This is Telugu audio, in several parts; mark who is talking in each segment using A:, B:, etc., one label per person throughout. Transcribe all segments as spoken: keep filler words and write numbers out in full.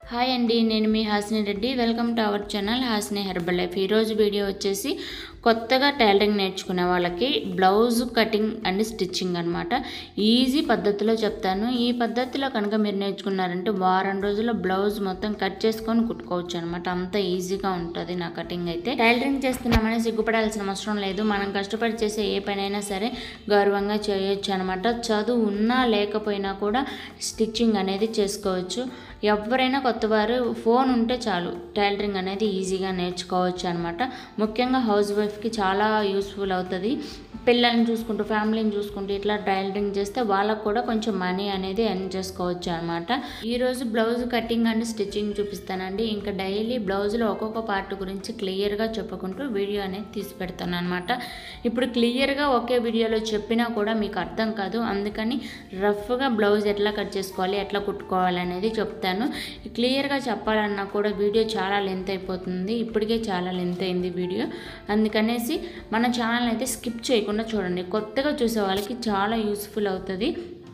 A: హాయ్ అండి, నేను మీ Hasini Reddy. Welcome to our channel Hasini herbal life. ఈరోజు వీడియో వచ్చేసి కొత్తగా టైలరింగ్ నేర్చుకునే వాళ్ళకి బ్లౌజ్ కటింగ్ అండ్ స్టిచ్చింగ్ అనమాట. ఈజీ పద్ధతిలో చెప్తాను. ఈ పద్ధతిలో కనుక మీరు నేర్చుకున్నారంటే వారం రోజుల్లో బ్లౌజ్ మొత్తం కట్ చేసుకొని కుట్టుకోవచ్చు అనమాట. అంత ఈజీగా ఉంటుంది నా కటింగ్ అయితే. టైలరింగ్ చేస్తున్నామని సిగ్గుపడాల్సిన అవసరం లేదు. మనం కష్టపడి చేసే ఏ పనైనా సరే గౌరవంగా చేయొచ్చు అనమాట. చదువు ఉన్నా లేకపోయినా కూడా స్టిచ్చింగ్ అనేది చేసుకోవచ్చు. ఎవరైనా కొత్తవారు ఫోన్ ఉంటే చాలు టైలరింగ్ అనేది ఈజీగా నేర్చుకోవచ్చు అనమాట. ముఖ్యంగా హౌస్ వైఫ్కి చాలా యూస్ఫుల్ అవుతుంది. పిల్లల్ని చూసుకుంటూ ఫ్యామిలీని చూసుకుంటూ ఇట్లా టైలరింగ్ చేస్తే వాళ్ళకు కూడా కొంచెం మనీ అనేది ఎర్న్ చేసుకోవచ్చు అనమాట. ఈరోజు బ్లౌజ్ కటింగ్ అండ్ స్టిచ్చింగ్ చూపిస్తానండి. ఇంకా డైలీ బ్లౌజ్లో ఒక్కొక్క పార్ట్ గురించి క్లియర్గా చెప్పుకుంటూ వీడియో అనేది తీసి పెడతాను అనమాట. ఇప్పుడు క్లియర్గా ఒకే వీడియోలో చెప్పినా కూడా మీకు అర్థం కాదు. అందుకని రఫ్గా బ్లౌజ్ ఎట్లా కట్ చేసుకోవాలి, ఎట్లా కుట్టుకోవాలి అనేది చెప్తాను. క్లియర్గా చెప్పాలన్నా కూడా వీడియో చాలా లెంత్ అయిపోతుంది. ఇప్పటికే చాలా లెంత్ అయింది వీడియో. అందుకనేసి మన ఛానల్ అయితే స్కిప్ చేయకుండా చూడండి. కొత్తగా చూసే వాళ్ళకి చాలా యూస్ఫుల్ అవుతుంది.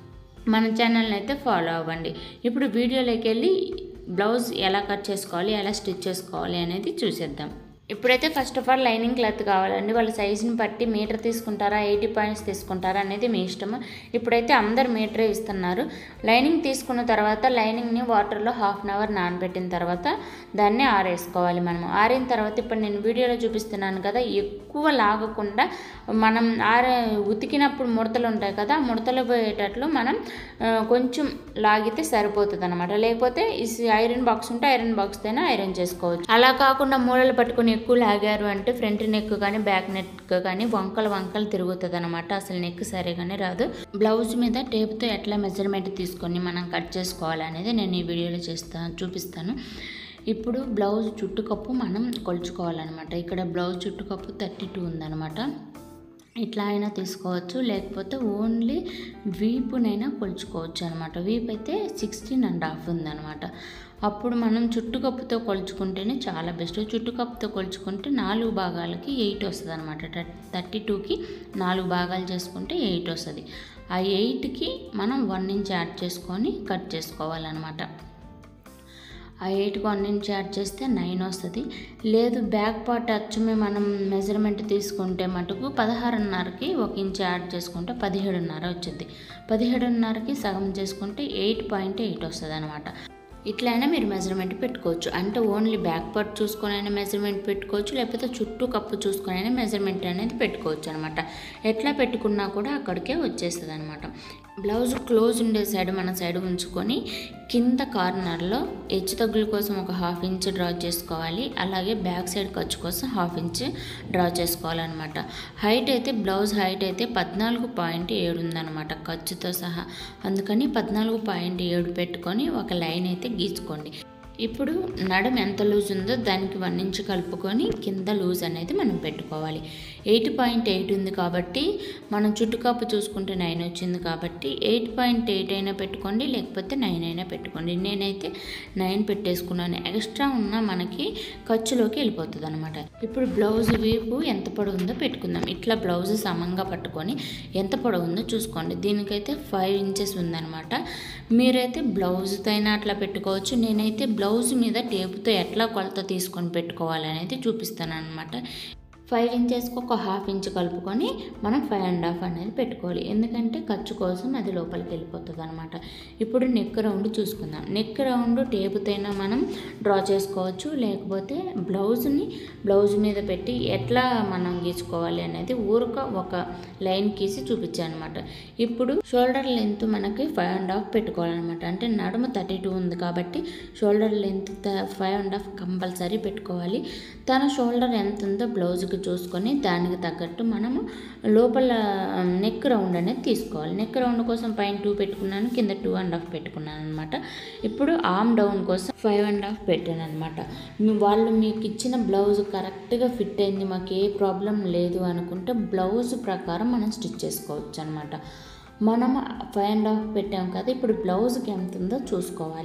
A: మన ఛానల్ని అయితే ఫాలో అవ్వండి. ఇప్పుడు వీడియోలోకి వెళ్ళి బ్లౌజ్ ఎలా కట్ చేసుకోవాలి, ఎలా స్టిచ్ చేసుకోవాలి అనేది చూసేద్దాం. ఇప్పుడైతే first of all lining cloth కావాలండి. వాళ్ళ సైజుని బట్టి మీటర్ తీసుకుంటారా, ఎయిటీ పాయింట్స్ తీసుకుంటారా అనేది మీ ఇష్టము. ఇప్పుడైతే అందరు మీటరే ఇస్తున్నారు. లైనింగ్ తీసుకున్న తర్వాత లైనింగ్ని వాటర్లో హాఫ్ అన్ అవర్ నానబెట్టిన తర్వాత దాన్ని ఆరేసుకోవాలి. మనము ఆరిన తర్వాత ఇప్పుడు నేను వీడియోలో చూపిస్తున్నాను కదా, ఎక్కువ లాగకుండా మనం ఆరే ఉతికినప్పుడు ముడతలు ఉంటాయి కదా, ముడతలు పోయేటట్లు మనం కొంచెం లాగితే సరిపోతుంది అనమాట. లేకపోతే ఐరన్ బాక్స్ ఉంటే ఐరన్ బాక్స్ అయినా ఐరన్ చేసుకోవచ్చు. అలా కాకుండా మూలలు పట్టుకుని ఎక్కువ లాగారు అంటే ఫ్రంట్ నెక్ కానీ బ్యాక్ నెక్ కానీ వంకలు వంకలు తిరుగుతుంది అనమాట. అసలు నెక్ సరిగానే రాదు. బ్లౌజ్ మీద టేప్తో ఎట్లా మెజర్మెంట్ తీసుకొని మనం కట్ చేసుకోవాలి అనేది నేను ఈ వీడియోలో చేస్తాను చూపిస్తాను. ఇప్పుడు బ్లౌజ్ చుట్టుకప్పు మనం కొలుచుకోవాలన్నమాట. ఇక్కడ బ్లౌజ్ చుట్టుకప్పు థర్టీ టూ ఉందన్నమాట. ఇట్లా అయినా తీసుకోవచ్చు, లేకపోతే ఓన్లీ వీపునైనా కొలుచుకోవచ్చు అనమాట. వీపు అయితే సిక్స్టీన్ అండ్ హాఫ్ ఉందన్నమాట. అప్పుడు మనం చుట్టుకప్పుతో కొలుచుకుంటేనే చాలా బెస్ట్. చుట్టుకప్పుతో కొలుచుకుంటే నాలుగు భాగాలకి ఎయిట్ వస్తుంది అనమాట. థర్టీ టూకి నాలుగు భాగాలు చేసుకుంటే ఎయిట్ వస్తుంది. ఆ ఎయిట్కి మనం వన్ ఇంచ్ యాడ్ చేసుకొని కట్ చేసుకోవాలన్నమాట. ఆ ఎయిట్కి వన్ ఇంచ్ యాడ్ చేస్తే నైన్ వస్తుంది. లేదు బ్యాక్ పార్ట్ అచ్చమే మనం మెజర్మెంట్ తీసుకుంటే మటుకు పదహారున్నరకి ఒక ఇంచ్ యాడ్ చేసుకుంటే పదిహేడున్నర వచ్చింది. పదిహేడున్నరకి సగం చేసుకుంటే ఎయిట్ పాయింట్ ఎయిట్ వస్తుంది అనమాట. ఇట్లయినా మీరు మెజర్మెంట్ పెట్టుకోవచ్చు. అంటే ఓన్లీ బ్యాక్ పార్ట్ చూసుకొని అయినా మెజర్మెంట్ పెట్టుకోవచ్చు, లేకపోతే చుట్టూ కప్పు చూసుకొని అయినా మెజర్మెంట్ అనేది పెట్టుకోవచ్చు అనమాట. ఎట్లా పెట్టుకున్నా కూడా అక్కడికే వచ్చేస్తుంది అనమాట. బ్లౌజ్ క్లోజ్ ఉండే సైడ్ మన సైడ్ ఉంచుకొని కింద కార్నర్లో హెచ్చు తగ్గుల కోసం ఒక హాఫ్ ఇంచ్ డ్రా చేసుకోవాలి. అలాగే బ్యాక్ సైడ్ ఖర్చు కోసం హాఫ్ ఇంచ్ డ్రా చేసుకోవాలన్నమాట. హైట్ అయితే బ్లౌజ్ హైట్ అయితే పద్నాలుగు పాయింట్ ఏడు ఉందన్నమాట ఖర్చుతో సహా. అందుకని పద్నాలుగు పాయింట్ ఏడు పెట్టుకొని ఒక లైన్ అయితే గీసుకోండి. ఇప్పుడు నడుము ఎంత లూజ్ ఉందో దానికి వన్ ఇంచ్ కలుపుకొని కింద లూజ్ అనేది మనం పెట్టుకోవాలి. ఎయిట్ పాయింట్ ఎయిట్ ఉంది కాబట్టి మనం చుట్టుకప్పు చూసుకుంటే నైన్ వచ్చింది కాబట్టి ఎయిట్ పాయింట్ ఎయిట్ అయినా పెట్టుకోండి, లేకపోతే నైన్ అయినా పెట్టుకోండి. నేనైతే నైన్ పెట్టేసుకున్నాను. ఎక్స్ట్రా ఉన్న మనకి ఖర్చులోకి వెళ్ళిపోతుంది అనమాట. ఇప్పుడు బ్లౌజ్ వీపు ఎంత పొడవు ఉందో పెట్టుకుందాం. ఇట్లా బ్లౌజ్ సమంగా పట్టుకొని ఎంత పొడవు ఉందో చూసుకోండి. దీనికైతే ఫైవ్ ఇంచెస్ ఉందన్నమాట. మీరైతే బ్లౌజ్తో అయినా అట్లా పెట్టుకోవచ్చు. నేనైతే బ్లౌజ్ మీద టేపుతో ఎట్లా కొలత తీసుకొని పెట్టుకోవాలి అనేది చూపిస్తాను అనమాట. ఫైవ్ ఇంచెస్కి ఒక హాఫ్ ఇంచ్ కలుపుకొని మనం ఫైవ్ అండ్ హాఫ్ అనేది పెట్టుకోవాలి. ఎందుకంటే ఖర్చు కోసం అది లోపలికి వెళ్ళిపోతుంది అనమాట. ఇప్పుడు నెక్ రౌండ్ చూసుకుందాం. నెక్ రౌండ్ టేపుతోనే మనం డ్రా చేసుకోవచ్చు, లేకపోతే బ్లౌజ్ని బ్లౌజ్ మీద పెట్టి ఎట్లా మనం గీసుకోవాలి అనేది ఊరక ఒక లైన్ గీసి చూపించాను అనమాట. ఇప్పుడు షోల్డర్ లెంత్ మనకి ఫైవ్ అండ్ హాఫ్ పెట్టుకోవాలన్నమాట. అంటే నడుము థర్టీ టూ ఉంది కాబట్టి shoulder length five and half compulsory పెట్టుకోవాలి. తన షోల్డర్ ఎంత ఉందో బ్లౌజ్కి చూసుకొని దానికి తగ్గట్టు మనము లోపల నెక్ రౌండ్ అనేది తీసుకోవాలి. నెక్ రౌండ్ కోసం పైన టూ పెట్టుకున్నాను, కింద టూ అండ్ హాఫ్ పెట్టుకున్నాను అనమాట. ఇప్పుడు ఆర్మ్ డౌన్ కోసం ఫైవ్ అండ్ హాఫ్ పెట్టాను అనమాట. వాళ్ళు మీకు ఇచ్చిన బ్లౌజ్ కరెక్ట్గా ఫిట్ అయింది, మాకు ఏ ప్రాబ్లం లేదు అనుకుంటే బ్లౌజ్ ప్రకారం మనం స్టిచ్ చేసుకోవచ్చు అనమాట. మనం ఫైవ్ అండ్ హాఫ్ పెట్టాం కదా, ఇప్పుడు బ్లౌజ్కి ఎంత ఉందో చూసుకోవాలి.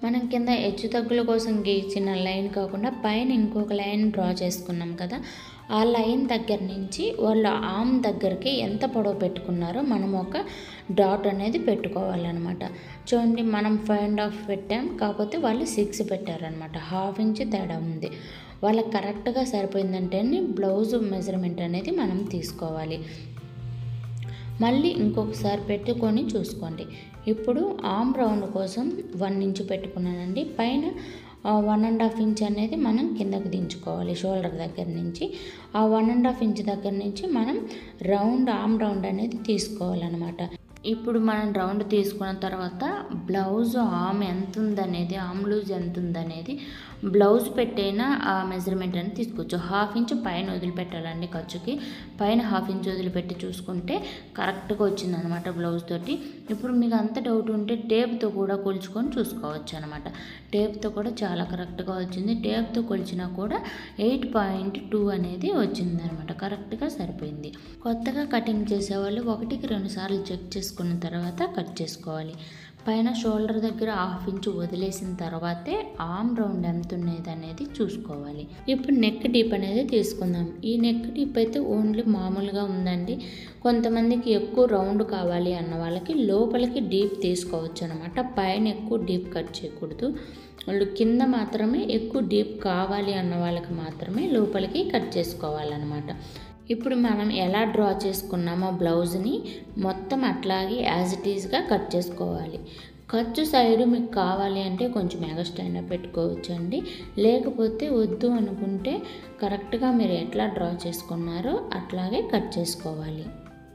A: మనం కింద హెచ్చు తగ్గుల కోసం గీచిన లైన్ కాకుండా పైన ఇంకొక లైన్ డ్రా చేసుకున్నాం కదా, ఆ లైన్ దగ్గర నుంచి వాళ్ళ ఆర్మ్ దగ్గరికి ఎంత పొడవు పెట్టుకున్నారో మనం ఒక డాట్ అనేది పెట్టుకోవాలన్నమాట. చూడండి, మనం ఫైవ్ అండ్ హాఫ్ పెట్టాం, కాకపోతే వాళ్ళు సిక్స్ పెట్టారనమాట. హాఫ్ ఇంచ్ తేడా ఉంది. వాళ్ళకి కరెక్ట్గా సరిపోయిందంటేనే బ్లౌజ్ మెజర్మెంట్ అనేది మనం తీసుకోవాలి. మళ్ళీ ఇంకొకసారి పెట్టుకొని చూసుకోండి. ఇప్పుడు ఆర్మ్ రౌండ్ కోసం వన్ ఇంచ్ పెట్టుకున్నానండి. పైన వన్ అండ్ హాఫ్ ఇంచ్ అనేది మనం కిందకి దించుకోవాలి షోల్డర్ దగ్గర నుంచి. ఆ వన్ అండ్ హాఫ్ ఇంచ్ దగ్గర నుంచి మనం రౌండ్ ఆర్మ్ రౌండ్ అనేది తీసుకోవాలన్నమాట. ఇప్పుడు మనం రౌండ్ తీసుకున్న తర్వాత బ్లౌజ్ ఆర్మ్ ఎంత ఉందనేది, ఆర్మ్ లూజ్ ఎంత ఉందనేది బ్లౌజ్ పెట్టైనా ఆ మెజర్మెంట్ అనేది తీసుకోవచ్చు. హాఫ్ ఇంచ్ పైన వదిలిపెట్టాలండి ఖర్చుకి. పైన హాఫ్ ఇంచ్ వదిలిపెట్టి చూసుకుంటే కరెక్ట్గా వచ్చిందనమాట బ్లౌజ్ తోటి. ఇప్పుడు మీకు అంత డౌట్ ఉంటే టేప్తో కూడా కొలుచుకొని చూసుకోవచ్చు అనమాట. టేప్తో కూడా చాలా కరెక్ట్గా వచ్చింది. టేప్తో కొలిచినా కూడా ఎయిట్ పాయింట్ టూ అనేది వచ్చిందనమాట. కరెక్ట్గా సరిపోయింది. కొత్తగా కటింగ్ చేసేవాళ్ళు ఒకటికి రెండు సార్లు చెక్ చేసుకున్న తర్వాత కట్ చేసుకోవాలి. పైన షోల్డర్ దగ్గర హాఫ్ ఇంచ్ వదిలేసిన తర్వాతే ఆర్మ్ రౌండ్ ఎంత ఉన్నది అనేది చూసుకోవాలి. ఇప్పుడు నెక్ డీప్ అనేది తీసుకుందాం. ఈ నెక్ డీప్ అయితే ఓన్లీ మామూలుగా ఉందండి. కొంతమందికి ఎక్కువ రౌండ్ కావాలి అన్న వాళ్ళకి లోపలికి డీప్ తీసుకోవచ్చు అనమాట. పైన ఎక్కువ డీప్ కట్ చేయకూడదు. వాళ్ళు కింద మాత్రమే ఎక్కువ డీప్ కావాలి అన్న వాళ్ళకి మాత్రమే లోపలికి కట్ చేసుకోవాలన్నమాట. ఇప్పుడు మనం ఎలా డ్రా చేసుకున్నామో బ్లౌజ్ని మొత్తం అట్లాగే యాజ్ ఇట్ ఈజ్గా కట్ చేసుకోవాలి. ఖర్చు సైడు మీకు కావాలి అంటే కొంచెం ఎగస్ట్రా అయినా పెట్టుకోవచ్చు అండి. లేకపోతే వద్దు అనుకుంటే కరెక్ట్గా మీరు ఎట్లా డ్రా చేసుకున్నారో అట్లాగే కట్ చేసుకోవాలి.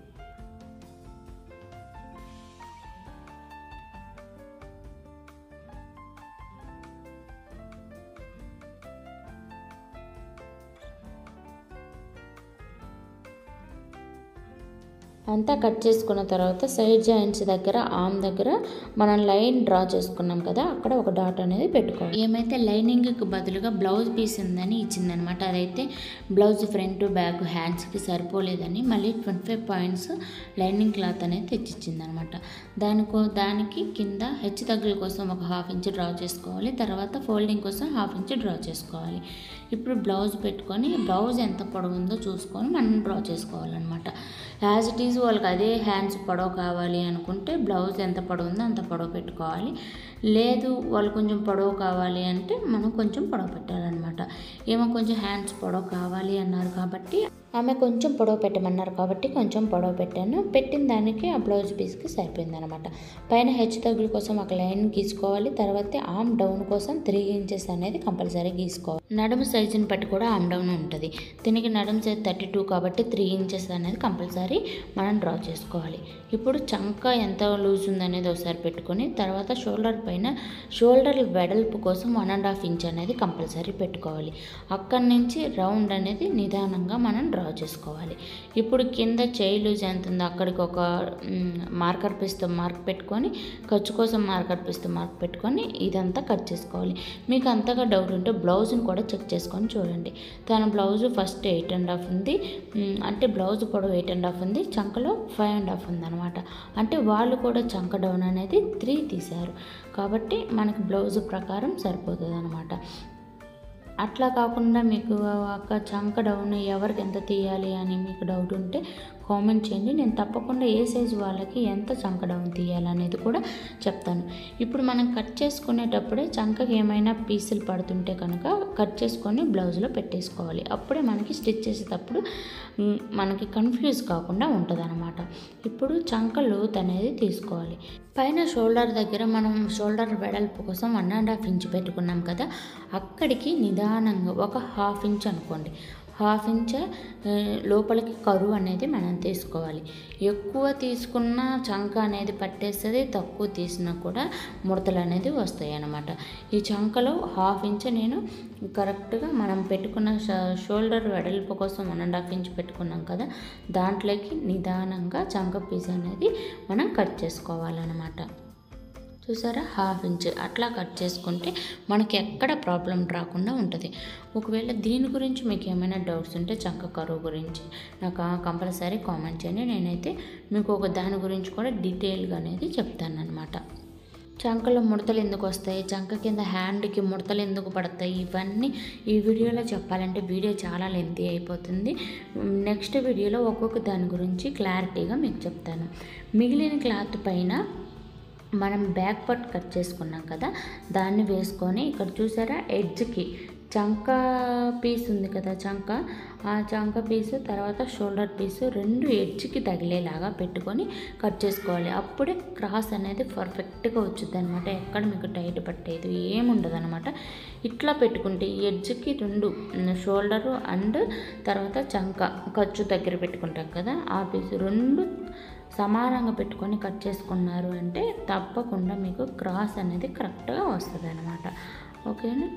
A: అంతా కట్ చేసుకున్న తర్వాత సైడ్ జాయింట్స్ దగ్గర ఆర్మ్ దగ్గర మనం లైన్ డ్రా చేసుకున్నాం కదా, అక్కడ ఒక డాట్ అనేది పెట్టుకోవాలి. ఏమైతే లైనింగ్కి బదులుగా బ్లౌజ్ పీస్ ఉందని ఇచ్చిందనమాట. అదైతే బ్లౌజ్ ఫ్రంట్ బ్యాక్ హ్యాండ్స్కి సరిపోలేదని మళ్ళీ twenty five points lining cloth అనేది తెచ్చిచ్చిందనమాట. దానికో దానికి కింద హెచ్చు తగ్గుల కోసం ఒక హాఫ్ ఇంచ్ డ్రా చేసుకోవాలి. తర్వాత ఫోల్డింగ్ కోసం హాఫ్ ఇంచ్ డ్రా చేసుకోవాలి. ఇప్పుడు బ్లౌజ్ పెట్టుకొని బ్లౌజ్ ఎంత పొడవు ఉందో చూసుకొని మనం డ్రా చేసుకోవాలన్నమాట. యాజ్ ఇట్ ఈజ్ వాళ్ళకి అదే హ్యాండ్స్ పొడవు కావాలి అనుకుంటే బ్లౌజ్ ఎంత పొడవు ఉందో అంత పొడవు పెట్టుకోవాలి. లేదు వాళ్ళు కొంచెం పొడవు కావాలి అంటే మనం కొంచెం పొడవు పెట్టాలన్నమాట. ఏమో కొంచెం హ్యాండ్స్ పొడవు కావాలి అన్నారు కాబట్టి ఆమె కొంచెం పొడవు పెట్టమన్నారు కాబట్టి కొంచెం పొడవు పెట్టాను. పెట్టిన దానికి ఆ బ్లౌజ్ పీస్కి సరిపోయింది అనమాట. పైన హెచ్చు తగ్గుల కోసం ఒక లైన్ గీసుకోవాలి. తర్వాత ఆర్మ్ డౌన్ కోసం త్రీ ఇంచెస్ అనేది కంపల్సరీ గీసుకోవాలి. నడుము సైజుని బట్టి కూడా ఆర్మ్ డౌన్ ఉంటుంది. దీనికి నడుము సైజ్ థర్టీ టూ కాబట్టి త్రీ ఇంచెస్ అనేది కంపల్సరీ మనం డ్రా చేసుకోవాలి. ఇప్పుడు చంక ఎంత లూజ్ ఉందనేది ఒకసారి పెట్టుకొని తర్వాత షోల్డర్ పైన షోల్డర్ వెడల్పు కోసం వన్ అండ్ హాఫ్ ఇంచ్ అనేది కంపల్సరీ పెట్టుకోవాలి. అక్కడి నుంచి రౌండ్ అనేది నిదానంగా మనం డ్రా చేసుకోవాలి. ఇప్పుడు కింద చేయి లూజ్ ఎంత ఉందో అక్కడికి ఒక మార్కర్ పీస్తో మార్క్ పెట్టుకొని ఖర్చు కోసం మార్కర్ పీస్తో మార్క్ పెట్టుకొని ఇదంతా కట్ చేసుకోవాలి. మీకు అంతగా డౌట్ ఉంటే బ్లౌజ్ని కూడా చెక్ చేసుకొని చూడండి. తన blouse first eight and half ఉంది, అంటే బ్లౌజ్ పొడవు ఎయిట్ అండ్ హాఫ్ ఉంది, చంకలో ఫైవ్ అండ్ హాఫ్ ఉంది అనమాట. అంటే వాళ్ళు కూడా చంక డౌన్ అనేది త్రీ తీశారు కాబట్టి మనకి బ్లౌజ్ ప్రకారం సరిపోతుంది అనమాట. అట్లా కాకుండా మీకు ఒక చంక డౌన్ ఎవరికి ఎంత తీయాలి అని మీకు డౌట్ ఉంటే కామెంట్ చేయండి. నేను తప్పకుండా ఏ సైజు వాళ్ళకి ఎంత చంక డౌన్ తీయాలనేది కూడా చెప్తాను. ఇప్పుడు మనం కట్ చేసుకునేటప్పుడే చంకకి ఏమైనా పీసులు పడుతుంటే కనుక కట్ చేసుకొని బ్లౌజ్లో పెట్టేసుకోవాలి. అప్పుడే మనకి స్టిచ్ చేసేటప్పుడు మనకి కన్ఫ్యూజ్ కాకుండా ఉంటుంది అనమాట. ఇప్పుడు చంక లోత్ అనేది తీసుకోవాలి. పైన షోల్డర్ దగ్గర మనం షోల్డర్ వెడల్పు కోసం వన్ అండ్ హాఫ్ ఇంచ్ పెట్టుకున్నాం కదా, అక్కడికి నిదానంగా ఒక హాఫ్ ఇంచ్ అనుకోండి, హాఫ్ ఇంచ్ లోపలికి కరువు అనేది మనం తీసుకోవాలి. ఎక్కువ తీసుకున్న చంక అనేది పట్టేస్తుంది, తక్కువ తీసినా కూడా ముడతలు అనేది వస్తాయి అన్నమాట. ఈ చంకలో హాఫ్ ఇంచ్ నేను కరెక్ట్గా మనం పెట్టుకున్న షోల్డర్ వెడల్పు కోసం వన్ అండ్ హాఫ్ ఇంచ్ పెట్టుకున్నాం కదా, దాంట్లోకి నిదానంగా చంక పీస్ అనేది మనం కట్ చేసుకోవాలన్నమాట. చూసారా, హాఫ్ ఇంచ్ అట్లా కట్ చేసుకుంటే మనకి ఎక్కడ ప్రాబ్లం రాకుండా ఉంటుంది. ఒకవేళ దీని గురించి మీకు ఏమైనా డౌట్స్ ఉంటే చంక కరువు గురించి నాకు కంపల్సరీ కామెంట్ చేయండి. నేనైతే మీకు ఒక దాని గురించి కూడా డీటెయిల్గా అనేది చెప్తాను అనమాట. చంకలో ముడతలు ఎందుకు వస్తాయి, చంక కింద హ్యాండ్కి ముడతలు ఎందుకు పడతాయి, ఇవన్నీ ఈ వీడియోలో చెప్పాలంటే వీడియో చాలా లెంతీ అయిపోతుంది. నెక్స్ట్ వీడియోలో ఒక్కొక్క దాని గురించి క్లారిటీగా మీకు చెప్తాను. మిగిలిన క్లాత్ పైన మనం బ్యాక్ పార్ట్ కట్ చేసుకున్నాం కదా, దాన్ని వేసుకొని ఇక్కడ చూసారా ఎడ్జ్కి చంక పీస్ ఉంది కదా, చంక ఆ చంక పీసు తర్వాత షోల్డర్ పీసు రెండు ఎడ్జ్కి తగిలేలాగా పెట్టుకొని కట్ చేసుకోవాలి. అప్పుడే క్రాస్ అనేది పర్ఫెక్ట్గా వచ్చింది అనమాట. ఎక్కడ మీకు టైట్ పట్టేది ఏముండదు అనమాట. ఇట్లా పెట్టుకుంటే ఎడ్జ్కి రెండు షోల్డరు అండ్ తర్వాత చంక ఖర్చు దగ్గర పెట్టుకుంటాం కదా, ఆ పీసు రెండు సమానంగా పెట్టుకొని కట్ చేసుకున్నారు అంటే తప్పకుండా మీకు క్రాస్ అనేది కరెక్ట్గా వస్తుంది అనమాట. ఓకేనా.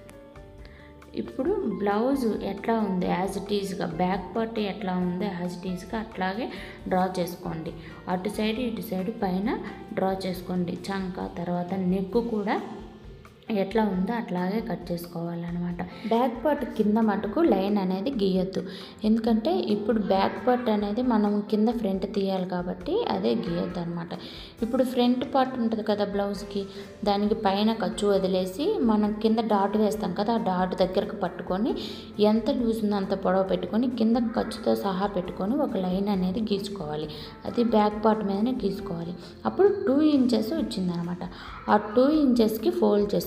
A: ఇప్పుడు బ్లౌజ్ ఎట్లా ఉంది యాజ్ ఇట్ ఈజ్గా, బ్యాక్ పార్ట్ ఎట్లా ఉందో యాజ్ ఇట్ ఈజ్గా అట్లాగే డ్రా చేసుకోండి. అటు సైడ్ ఇటు సైడ్ పైన డ్రా చేసుకోండి. చంక తర్వాత నెక్ కూడా ఎట్లా ఉందో అట్లాగే కట్ చేసుకోవాలన్నమాట. బ్యాక్ పార్ట్ కింద మటుకు లైన్ అనేది గీయొద్దు, ఎందుకంటే ఇప్పుడు బ్యాక్ పార్ట్ అనేది మనం కింద ఫ్రంట్ తీయాలి కాబట్టి అదే గీయొద్దు అనమాట. ఇప్పుడు ఫ్రంట్ పార్ట్ ఉంటుంది కదా బ్లౌజ్కి, దానికి పైన ఖర్చు వదిలేసి మనం కింద డాట్ వేస్తాం కదా, ఆ డాట్ దగ్గరకు పట్టుకొని ఎంత లూజ్ ఉందో అంత పొడవు పెట్టుకొని కింద ఖర్చుతో సహా పెట్టుకొని ఒక లైన్ అనేది గీసుకోవాలి. అది బ్యాక్ పార్ట్ మీదనే గీసుకోవాలి. అప్పుడు టూ ఇంచెస్ వచ్చిందనమాట. ఆ టూ ఇంచెస్కి ఫోల్డ్ చేసుకోవాలి.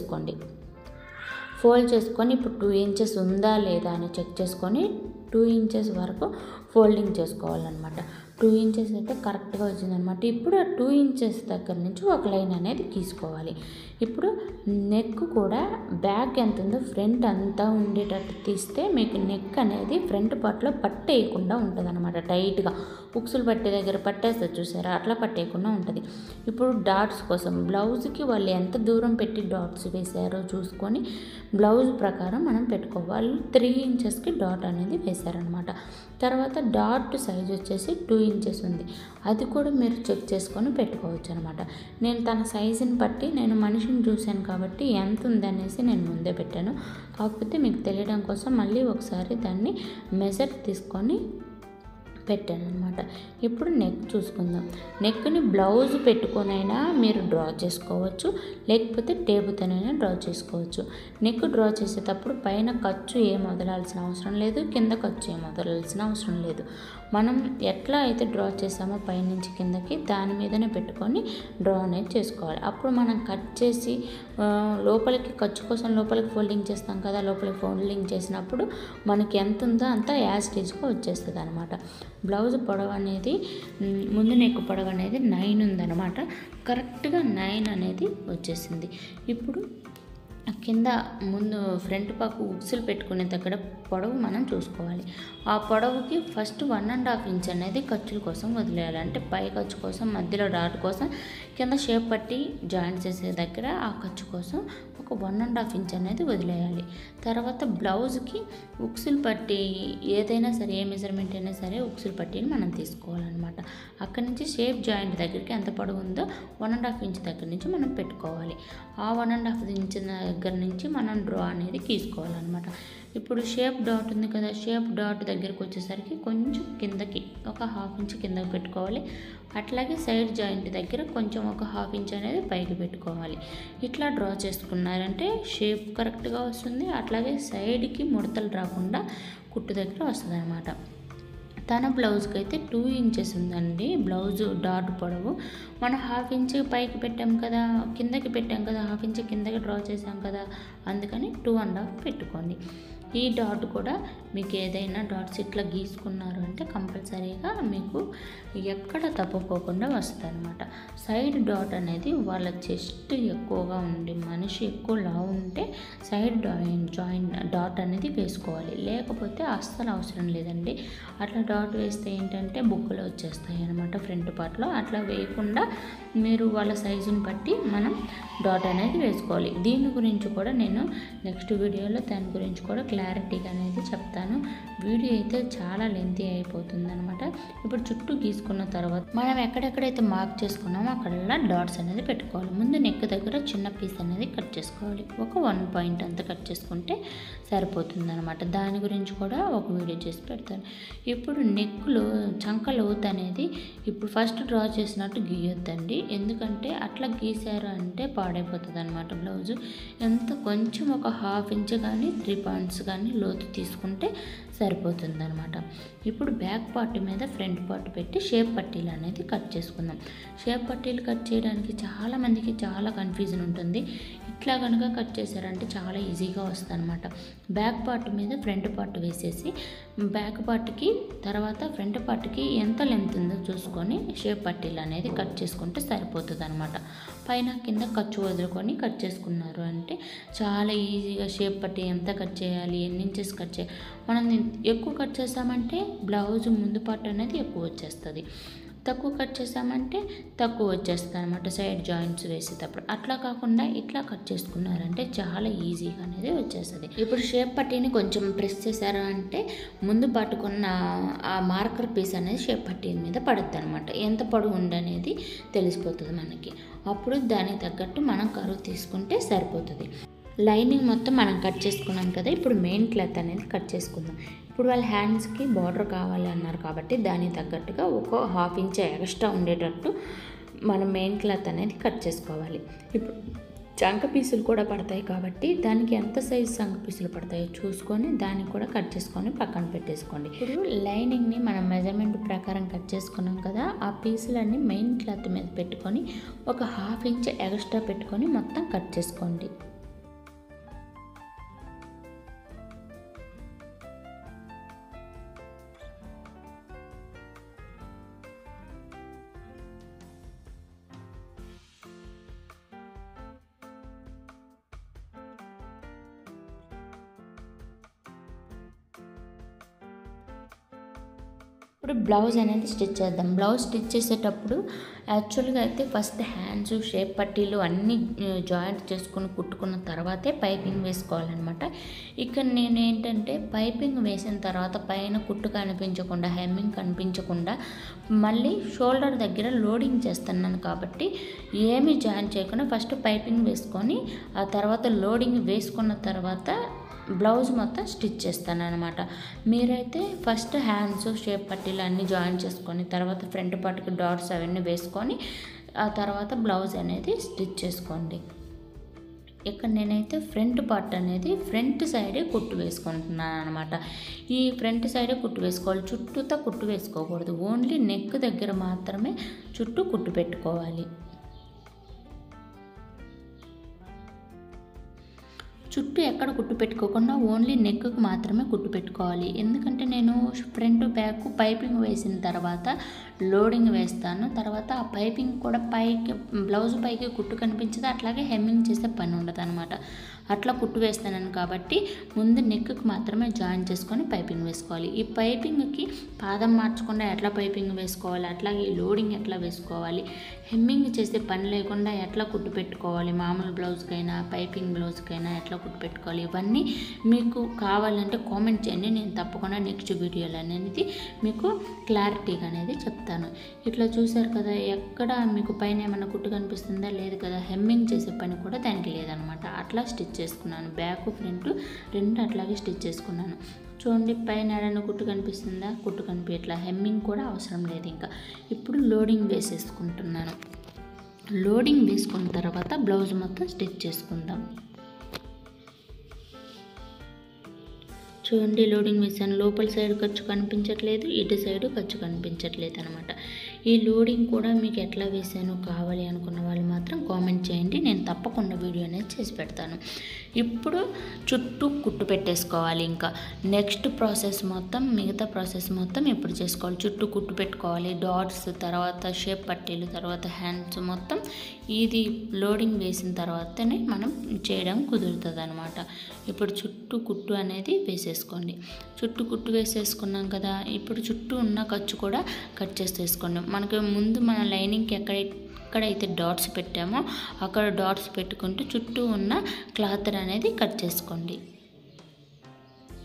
A: ఫోల్డ్ చేసుకొని ఇప్పుడు టూ ఇంచెస్ ఉందా లేదా అని చెక్ చేసుకొని టూ ఇంచెస్ వరకు ఫోల్డింగ్ చేసుకోవాలన్నమాట. టూ ఇంచెస్ అయితే కరెక్ట్గా వచ్చిందనమాట. ఇప్పుడు ఆ టూ ఇంచెస్ దగ్గర నుంచి ఒక లైన్ అనేది గీసుకోవాలి. ఇప్పుడు నెక్ కూడా బ్యాక్ ఎంత ఉందో ఫ్రంట్ అంతా ఉండేటట్టు తీస్తే మీకు నెక్ అనేది ఫ్రంట్ పార్ట్లో పట్టేయకుండా ఉంటుంది అనమాట. టైట్గా ఉక్సులు పట్టే దగ్గర పట్టేస్తారు చూసారా, అట్లా పట్టేయకుండా ఉంటుంది. ఇప్పుడు డాట్స్ కోసం బ్లౌజ్కి వాళ్ళు ఎంత దూరం పెట్టి డాట్స్ వేసారో చూసుకొని బ్లౌజ్ ప్రకారం మనం పెట్టుకోవాలి. త్రీ ఇంచెస్కి డాట్ అనేది వేసారనమాట. తర్వాత డాట్ సైజ్ వచ్చేసి టూ ఇంచెస్ ఉంది, అది కూడా మీరు చెక్ చేసుకొని పెట్టుకోవచ్చు అనమాట. నేను తన సైజుని బట్టి నేను మనిషిని చూశాను కాబట్టి ఎంత ఉందనేసి నేను ముందే పెట్టాను. కాకపోతే మీకు తెలియడం కోసం మళ్ళీ ఒకసారి దాన్ని మెజర్ తీసుకొని పెట్టాను అనమాట. ఇప్పుడు నెక్ చూసుకుందాం. నెక్ని బ్లౌజ్ పెట్టుకొనైనా మీరు డ్రా చేసుకోవచ్చు, లేకపోతే టేబుల్తోనైనా డ్రా చేసుకోవచ్చు. నెక్ డ్రా చేసేటప్పుడు పైన ఖర్చు ఏం వదలాల్సిన అవసరం లేదు, కింద ఖర్చు ఏం వదలాల్సిన అవసరం లేదు. మనం ఎట్లా అయితే డ్రా చేసామో పైనుంచి కిందకి దాని మీదనే పెట్టుకొని డ్రా అనేది చేసుకోవాలి. అప్పుడు మనం కట్ చేసి లోపలికి ఖర్చు కోసం లోపలికి ఫోల్డింగ్ చేస్తాం కదా, లోపలికి ఫోల్డింగ్ చేసినప్పుడు మనకి ఎంత ఉందో అంతా యాజ్ టీజ్గా వచ్చేస్తుంది అనమాట. బ్లౌజ్ పొడవు అనేది ముందు నెక్ పొడవు అనేది నైన్ ఉందన్నమాట. కరెక్ట్గా నైన్ అనేది వచ్చేసింది. ఇప్పుడు కింద ముందు ఫ్రంట్ పాకు ఉక్సులు పెట్టుకునే దగ్గర పొడవు మనం చూసుకోవాలి. ఆ పొడవుకి first one and half inch అనేది ఖర్చుల కోసం వదిలేయాలి. అంటే పై ఖర్చు కోసం, మధ్యలో డాట్ కోసం, కింద షేప్ పట్టి జాయింట్ చేసే దగ్గర ఆ ఖర్చు కోసం ఒక వన్ అండ్ హాఫ్ ఇంచ్ అనేది వదిలేయాలి. తర్వాత బ్లౌజ్కి ఉక్సులు పట్టి ఏదైనా సరే, ఏ మెజర్మెంట్ అయినా సరే ఉక్సులు పట్టిని మనం తీసుకోవాలన్నమాట. అక్కడి నుంచి షేప్ జాయింట్ దగ్గరికి ఎంత పొడవు ఉందో వన్ అండ్ హాఫ్ ఇంచ్ దగ్గర నుంచి మనం పెట్టుకోవాలి. ఆ వన్ అండ్ హాఫ్ ఇంచ్ దగ్గర నుంచి మనం డ్రా అనేది తీసుకోవాలన్నమాట. ఇప్పుడు షేప్ డాట్ ఉంది కదా, షేప్ డాట్ దగ్గరికి వచ్చేసరికి కొంచెం కిందకి ఒక హాఫ్ ఇంచ్ కిందకి పెట్టుకోవాలి. అట్లాగే సైడ్ జాయింట్ దగ్గర కొంచెం ఒక హాఫ్ ఇంచ్ అనేది పైకి పెట్టుకోవాలి. ఇట్లా డ్రా చేసుకున్నారంటే షేప్ కరెక్ట్గా వస్తుంది. అట్లాగే సైడ్కి ముడతలు రాకుండా కుట్టు దగ్గర వస్తుంది అనమాట. తన బ్లౌజ్కి అయితే టూ ఇంచెస్ ఉందండి బ్లౌజ్ డాట్ పొడవు. మనం హాఫ్ ఇంచ్ పైకి పెట్టాం కదా, కిందకి పెట్టాం కదా, హాఫ్ ఇంచ్ కిందకి డ్రా చేసాం కదా, అందుకని టూ అండ్ హాఫ్ పెట్టుకోండి. ఈ డాట్ కూడా మీకు ఏదైనా డాట్స్ ఇట్లా గీసుకున్నారు అంటే కంపల్సరీగా మీకు ఎక్కడ తప్పుకోకుండా వస్తుంది అనమాట. సైడ్ డాట్ అనేది వాళ్ళ చెస్ట్ ఎక్కువగా ఉండి మనిషి ఎక్కువ లావు ఉంటే సైడ్ జాయింట్ జాయింట్ డాట్ అనేది వేసుకోవాలి, లేకపోతే అస్సలు అవసరం లేదండి. అట్లా డాట్ వేస్తే ఏంటంటే బుగ్గలు వచ్చేస్తాయి అనమాట ఫ్రంట్ పార్ట్లో. అట్లా వేయకుండా మీరు వాళ్ళ సైజుని బట్టి మనం డాట్ అనేది వేసుకోవాలి. దీని గురించి కూడా నేను నెక్స్ట్ వీడియోలో దాని గురించి కూడా క్లారిటీగా అనేది చెప్తాను. వీడియో అయితే చాలా లెంతీ అయిపోతుంది అనమాట. ఇప్పుడు చుట్టూ గీసుకున్న తర్వాత మనం ఎక్కడెక్కడైతే మార్క్ చేసుకున్నామో అక్కడల్లా డాట్స్ అనేది పెట్టుకోవాలి. ముందు నెక్ దగ్గర చిన్న పీస్ అనేది కట్ చేసుకోవాలి. ఒక వన్ పాయింట్ అంతా కట్ చేసుకుంటే సరిపోతుంది అనమాట. దాని గురించి కూడా ఒక వీడియో చేసి పెడతాను. ఇప్పుడు నెక్లో చంక లోతు అనేది ఇప్పుడు ఫస్ట్ డ్రా చేసినట్టు గీయొద్దండి. ఎందుకంటే అట్లా గీసారు అంటే పాడైపోతుంది అనమాట బ్లౌజు. ఎంత కొంచెం ఒక హాఫ్ ఇంచ్ కానీ త్రీ పాయింట్స్ కానీ లోతు తీసుకుంటే సరిపోతుంది అనమాట. ఇప్పుడు బ్యాక్ పార్ట్ మీద ఫ్రంట్ పార్ట్ పెట్టి షేప్ పట్టీలు అనేది కట్ చేసుకుందాం. షేప్ పట్టీలు కట్ చేయడానికి చాలామందికి చాలా కన్ఫ్యూజన్ ఉంటుంది. ఇట్లా కనుక కట్ చేశారంటే చాలా ఈజీగా వస్తుంది అనమాట. బ్యాక్ పార్ట్ మీద ఫ్రంట్ పార్ట్ వేసేసి బ్యాక్ పార్ట్కి తర్వాత ఫ్రంట్ పార్ట్కి ఎంత లెంత్ ఉందో చూసుకొని షేప్ పట్టీలు అనేది కట్ చేసుకుంటే సరిపోతుంది అనమాట. పైన కింద ఖర్చు వదులుకొని కట్ చేసుకున్నారు అంటే చాలా ఈజీగా షేప్ పట్టీ ఎంత కట్ చేయాలి, ఎన్ని ఇంచెస్ కట్ చేయాలి. మనం ఎక్కువ కట్ చేసామంటే బ్లౌజ్ ముందు పార్ట్ అనేది ఎక్కువ వచ్చేస్తుంది, తక్కువ కట్ చేసామంటే తక్కువ వచ్చేస్తుంది అనమాట సైడ్ జాయింట్స్ వేసేటప్పుడు. అట్లా కాకుండా ఇట్లా కట్ చేసుకున్నారంటే చాలా ఈజీగా అనేది వచ్చేస్తుంది. ఇప్పుడు షేప్ పట్టీని కొంచెం ప్రెస్ చేశారు అంటే ముందు పట్టుకున్న ఆ మార్కర్ పీస్ అనేది షేప్ పట్టీ మీద పడుతుంది అనమాట. ఎంత పొడవు ఉండనేది తెలిసిపోతుంది మనకి. అప్పుడు దానికి తగ్గట్టు మనం కరువు తీసుకుంటే సరిపోతుంది. లైనింగ్ మొత్తం మనం కట్ చేసుకున్నాం కదా. ఇప్పుడు మెయిన్ క్లాత్ అనేది కట్ చేసుకుందాం. ఇప్పుడు వాళ్ళ హ్యాండ్స్కి బార్డర్ కావాలి అన్నారు కాబట్టి దానికి తగ్గట్టుగా ఒక హాఫ్ ఇంచ్ ఎక్స్ట్రా ఉండేటట్టు మనం మెయిన్ క్లాత్ అనేది కట్ చేసుకోవాలి. ఇప్పుడు చంక పీసులు కూడా పడతాయి కాబట్టి దానికి ఎంత సైజు చంక పీసులు పడతాయో చూసుకొని దానికి కూడా కట్ చేసుకొని పక్కన పెట్టేసుకోండి. ఇప్పుడు లైనింగ్ని మనం మెజర్మెంట్ ప్రకారం కట్ చేసుకున్నాం కదా. ఆ పీసులన్నీ మెయిన్ క్లాత్ మీద పెట్టుకొని ఒక హాఫ్ ఇంచ్ ఎక్స్ట్రా పెట్టుకొని మొత్తం కట్ చేసుకోండి. ఇప్పుడు బ్లౌజ్ అనేది స్టిచ్ చేద్దాం. బ్లౌజ్ స్టిచ్ చేసేటప్పుడు యాక్చువల్గా అయితే ఫస్ట్ హ్యాండ్స్ షేప్ పట్టీలు అన్నీ జాయింట్ చేసుకుని కుట్టుకున్న తర్వాతే పైపింగ్ వేసుకోవాలన్నమాట. ఇక్కడ నేను ఏంటంటే పైపింగ్ వేసిన తర్వాత పైన కుట్టు కనిపించకుండా హెమ్మింగ్ కనిపించకుండా మళ్ళీ షోల్డర్ దగ్గర లోడింగ్ చేస్తున్నాను కాబట్టి ఏమీ జాయిన్ చేయకుండా ఫస్ట్ పైపింగ్ వేసుకొని ఆ తర్వాత లోడింగ్ వేసుకున్న తర్వాత బ్లౌజ్ మొత్తం స్టిచ్ చేస్తాను అనమాట. మీరైతే ఫస్ట్ హ్యాండ్స్ షేప్ పట్టీలు అన్నీ జాయిన్ చేసుకొని తర్వాత ఫ్రంట్ పార్ట్కి డాట్స్ అవన్నీ వేసుకొని ఆ తర్వాత బ్లౌజ్ అనేది స్టిచ్ చేసుకోండి. ఇక్కడ నేనైతే ఫ్రంట్ పార్ట్ అనేది ఫ్రంట్ సైడే కుట్టు వేసుకుంటున్నాను అనమాట. ఈ ఫ్రంట్ సైడే కుట్టు వేసుకోవాలి, చుట్టూతో కుట్టు వేసుకోకూడదు. ఓన్లీ నెక్ దగ్గర మాత్రమే చుట్టూ కుట్టు పెట్టుకోవాలి. చుట్టూ ఎక్కడ కుట్టు పెట్టుకోకుండా ఓన్లీ నెక్కు మాత్రమే కుట్టు పెట్టుకోవాలి. ఎందుకంటే నేను ఫ్రంట్ బ్యాక్ పైపింగ్ వేసిన తర్వాత లోడింగ్ వేస్తాను. తర్వాత ఆ పైపింగ్ కూడా పైకి బ్లౌజ్ పైకి కుట్టు కనిపించదు, అట్లాగే హెమ్మింగ్ చేసే పని ఉండదు అనమాట. అట్లా కుట్టు వేస్తాను కాబట్టి ముందు నెక్కు మాత్రమే జాయిన్ చేసుకొని పైపింగ్ వేసుకోవాలి. ఈ పైపింగ్కి పాదం మార్చకుండా ఎట్లా పైపింగ్ వేసుకోవాలి, అట్లాగే ఈ లోడింగ్ ఎట్లా వేసుకోవాలి, హెమ్మింగ్ చేసే పని లేకుండా ఎట్లా కుట్టు పెట్టుకోవాలి, మామూలు బ్లౌజ్కైనా పైపింగ్ బ్లౌజ్కైనా ఎట్లా కుట్టు పెట్టుకోవాలి, ఇవన్నీ మీకు కావాలంటే కామెంట్ చేయండి. నేను తప్పకుండా నెక్స్ట్ వీడియోలో అనేది మీకు క్లారిటీగా అనేది చెప్తాను. ఇట్లా చూసారు కదా, ఎక్కడ మీకు పైన ఏమైనా కుట్టు కనిపిస్తుందా లేదు కదా, హెమ్మింగ్ చేసే పని కూడా దానికి లేదనమాట. అట్లా స్టిచ్ చేసుకున్నాను. బ్యాక్ ఫ్రంట్ రెండు అట్లాగే స్టిచ్ చేసుకున్నాను. చూడండి, పైన ఏడైనా కుట్టు కనిపిస్తుందా, కుట్టు కనిపించట్లా, హెమ్మింగ్ కూడా అవసరం లేదు. ఇంకా ఇప్పుడు లోడింగ్ వేసేసుకుంటున్నాను. లోడింగ్ వేసుకున్న తర్వాత బ్లౌజ్ మొత్తం స్టిచ్ చేసుకుందాం. చూడండి, లోడింగ్ వేసాను. లోపల సైడ్ ఖర్చు కనిపించట్లేదు, ఇటు సైడు ఖర్చు కనిపించట్లేదు అనమాట. ఈ లోడింగ్ కూడా మీకు ఎట్లా వేసాను కావాలి అనుకున్న వాళ్ళు మాత్రం కామెంట్ చేయండి. నేను తప్పకుండా వీడియో అనేది చేసి పెడతాను. ఇప్పుడు చుట్టూ కుట్టు పెట్టేసుకోవాలి. ఇంకా నెక్స్ట్ ప్రాసెస్ మొత్తం మిగతా ప్రాసెస్ మొత్తం ఇప్పుడు చేసుకోవాలి. చుట్టూ కుట్టు పెట్టుకోవాలి. డాట్స్, తర్వాత షేప్ పట్టీలు, తర్వాత హ్యాండ్స్ మొత్తం ఇది లోడింగ్ వేసిన తర్వాతనే మనం చేయడం కుదురుతుంది అనమాట. ఇప్పుడు చుట్టూ కుట్టు అనేది వేసేసుకోండి. చుట్టూ కుట్టు వేసేసుకున్నాం కదా, ఇప్పుడు చుట్టూ ఉన్న ఖర్చు కూడా కట్ చేసేసుకోండి. మనకి ముందు మన లైనింగ్కి ఎక్కడ ఎక్కడైతే డాట్స్ పెట్టామో అక్కడ డాట్స్ పెట్టుకుంటూ చుట్టూ ఉన్న క్లాత్ అనేది కట్ చేసుకోండి.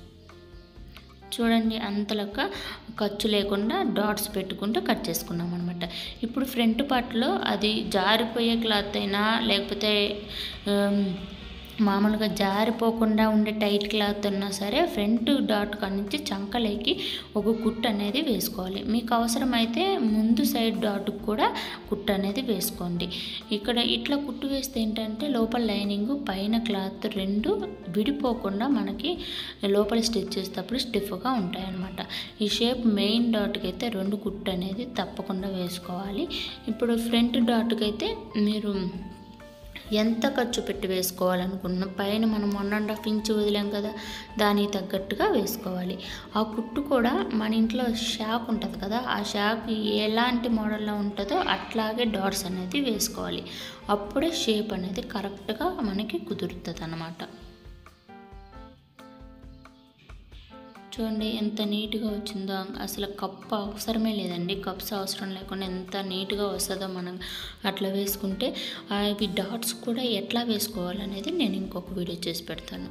A: చూడండి అంతలక ఖర్చు లేకుండా డాట్స్ పెట్టుకుంటూ కట్ చేసుకున్నాం అనమాట. ఇప్పుడు ఫ్రంట్ పార్ట్లో అది జారిపోయే క్లాత్ అయినా లేకపోతే మామూలుగా జారిపోకుండా ఉండే టైట్ క్లాత్ ఉన్నా సరే ఫ్రంట్ డాట్ కాడ నుంచి చంకలేకి ఒక కుట్టు అనేది వేసుకోవాలి. మీకు అవసరమైతే ముందు సైడ్ డాట్కి కూడా కుట్టు అనేది వేసుకోండి. ఇక్కడ ఇట్లా కుట్టు వేస్తే ఏంటంటే లోపల లైనింగ్ పైన క్లాత్ రెండు విడిపోకుండా మనకి లోపల స్టిచ్ చేసేటప్పుడు స్టిఫ్గా ఉంటాయి అన్నమాట. ఈ షేప్ మెయిన్ డాట్కి అయితే రెండు కుట్టు అనేది తప్పకుండా వేసుకోవాలి. ఇప్పుడు ఫ్రంట్ డాట్కి అయితే మీరు ఎంత ఖర్చు పెట్టి వేసుకోవాలనుకున్న పైన మనం వన్ అండ్ హాఫ్ ఇంచ్ వదిలాం కదా, దానికి తగ్గట్టుగా వేసుకోవాలి. ఆ కుట్టు కూడా మన ఇంట్లో షాక్ ఉంటుంది కదా, ఆ షాక్ ఎలాంటి మోడల్లో ఉంటుందో అట్లాగే డాట్స్ అనేది వేసుకోవాలి. అప్పుడే షేప్ అనేది కరెక్ట్గా మనకి కుదురుతుంది అన్నమాట. చూడండి ఎంత నీట్గా వచ్చిందో. అసలు కప్ అవసరమే లేదండి, కప్స్ అవసరం లేకుండా ఎంత నీట్గా వస్తుందో మనం అట్లా వేసుకుంటే. అవి డాట్స్ కూడా ఎట్లా వేసుకోవాలనేది నేను ఇంకొక వీడియో చేసి పెడతాను.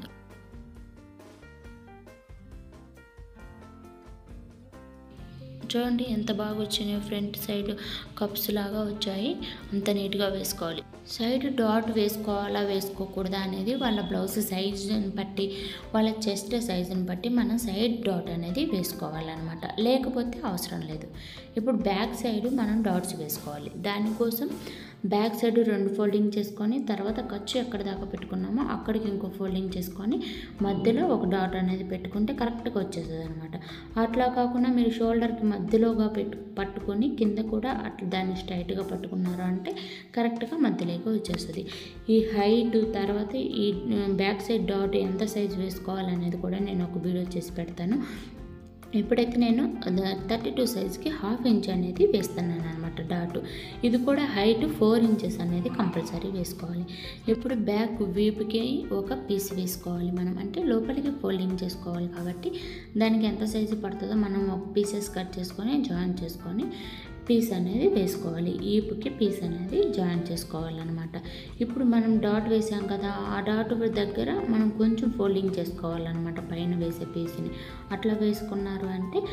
A: చూడండి ఎంత బాగా వచ్చినాయి, ఫ్రంట్ సైడ్ కప్స్ లాగా వచ్చాయి. అంత నీట్గా వేసుకోవాలి. సైడ్ డాట్ వేసుకోవాలా వేసుకోకూడదా అనేది వాళ్ళ బ్లౌజ్ సైజుని బట్టి, వాళ్ళ చెస్ట్ సైజుని బట్టి మనం సైడ్ డాట్ అనేది వేసుకోవాలన్నమాట, లేకపోతే అవసరం లేదు. ఇప్పుడు బ్యాక్ సైడ్ మనం డాట్స్ వేసుకోవాలి. దానికోసం బ్యాక్ సైడ్ రెండు ఫోల్డింగ్ చేసుకొని తర్వాత ఖర్చు ఎక్కడ దాకా పెట్టుకున్నామో అక్కడికి ఇంకో ఫోల్డింగ్ చేసుకొని మధ్యలో ఒక డాట్ అనేది పెట్టుకుంటే కరెక్ట్గా వచ్చేస్తుంది అనమాట. అట్లా కాకుండా మీరు షోల్డర్కి మధ్యలోగా పెట్టు పట్టుకొని కింద కూడా అట్లా దాన్ని స్ట్రైట్గా పట్టుకున్నారు అంటే కరెక్ట్గా మధ్యలోకి వచ్చేస్తుంది. ఈ హైట్ తర్వాత ఈ బ్యాక్ సైడ్ డాట్ ఎంత సైజ్ వేసుకోవాలనేది కూడా నేను ఒక వీడియో చేసి పెడతాను. ఇప్పుడైతే నేను థర్టీ టూ సైజ్కి హాఫ్ ఇంచ్ అనేది వేస్తున్నాను అనమాట డాటు. ఇది కూడా హైట్ ఫోర్ ఇంచెస్ అనేది కంపల్సరీ వేసుకోవాలి. ఇప్పుడు బ్యాక్ వీపుకి ఒక పీస్ వేసుకోవాలి మనం, అంటే లోపలికి ఫోల్డింగ్ చేసుకోవాలి కాబట్టి దానికి ఎంత సైజు పడుతుందో మనం ఒక పీసెస్ కట్ చేసుకొని జాయిన్ చేసుకొని పీస్ అనేది వేసుకోవాలి. ఈపుకి పీస్ అనేది జాయిన్ చేసుకోవాలన్నమాట. ఇప్పుడు మనం డాట్ వేసాం కదా, ఆ డాట్ దగ్గర మనం కొంచెం ఫోల్డింగ్ చేసుకోవాలన్నమాట పైన వేసే పీస్ని. అట్లా వేసుకున్నారు అంటే